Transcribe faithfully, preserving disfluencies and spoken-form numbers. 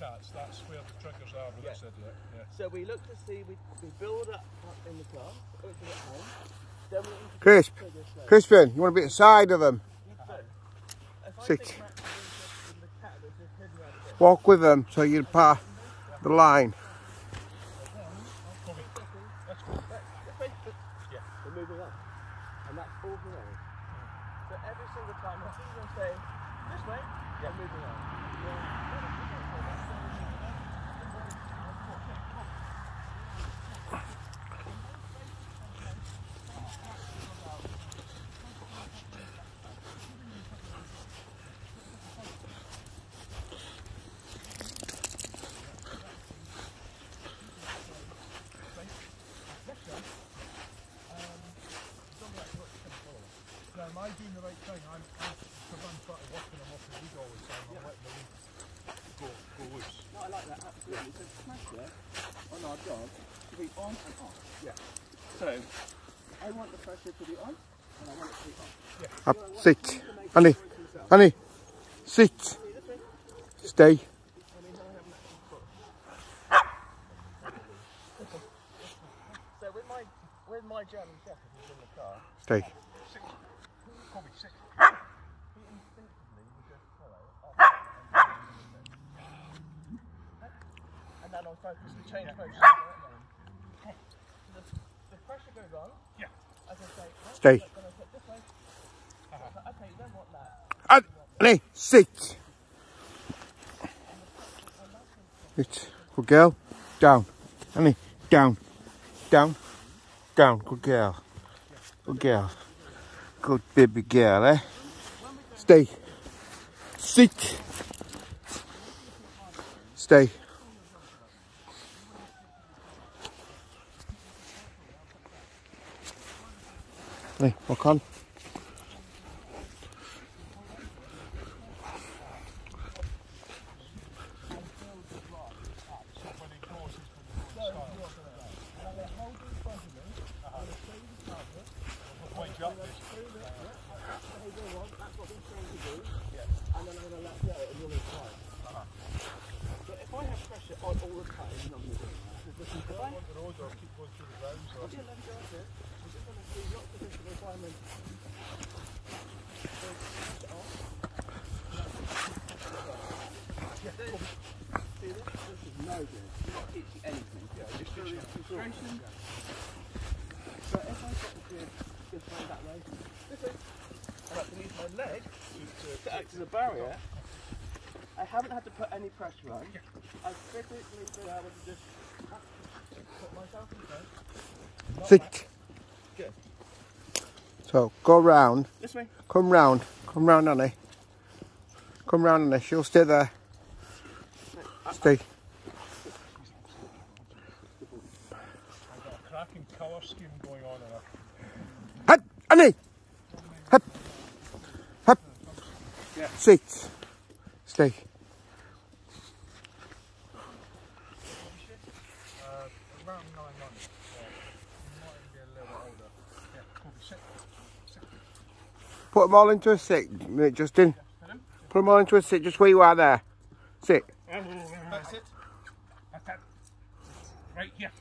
cats, that's where the triggers are with Yeah. this idiot. Yeah. So we look to see, we, we build up, up in the car, look to get home, then we introduce Crisp. the trigger slowly. Crispin, you want to be inside of them. So, if I Sit. think Max is interested in the cat that's just hidden around the bit, Walk with them so you pass the line. Kobe, let's go. this way, but Yeah. we're moving on. And that's all the way. So every single time, I think you're saying, this way, yeah, moving on. Now, am I doing the right thing? I'm, I'm, because I'm trying to work and I'm off the lead all the time, I'm letting the lead go, go loose. No, I like that, absolutely. So pressure on our dog to be on and off. Yeah. So, I want the pressure to be on, and I want it to be off. Yeah. Up, sit. Honey, honey, sit. Stay. So with my, with my German Shepherd who's in the car, Stay. Sit. Kobe, sit. he instinctively will just follow up and then I'll focus to change motion. So the, the pressure goes on. Yeah. As I say, oh, Stay. then I put this way. So, okay, you don't want that. Up, honey, sit. Sit. Good girl. Down. Honey, down. Down. Down. Good girl. Good girl. Good baby girl, eh? Stay. Sit. Stay. Hey, walk on. And then I'm going to let go and you'll apply. But if I have pressure on all the time, I'm not going to do that. If I On the road or keep going through the grounds or... Yeah, let me go up here. I'm just going to see lots of different environments. See this? This is no good. It's not teaching anything. Yeah, it's just concentration. But if I get the grid just going that way, this way, and I can use my leg to act as a barrier, I haven't had to put any pressure on. I've physically been able to just put myself in front. Sit. Good. So, go round. This way. Come round. Come round, honey. Come round, honey. She'll stay there. Stay. I've got a cracking colour scheme going on in it. Hut, honey. Hut. Hut. Yeah. Sit. Stay. Uh, around nine months. Yeah. You might even be a little bit older. Yeah, Kobe, sit. Sit. Put them all into a sit, mate, Justin. Put them all into a sit, just where you are there. Sit. That's it. That's it. Right here.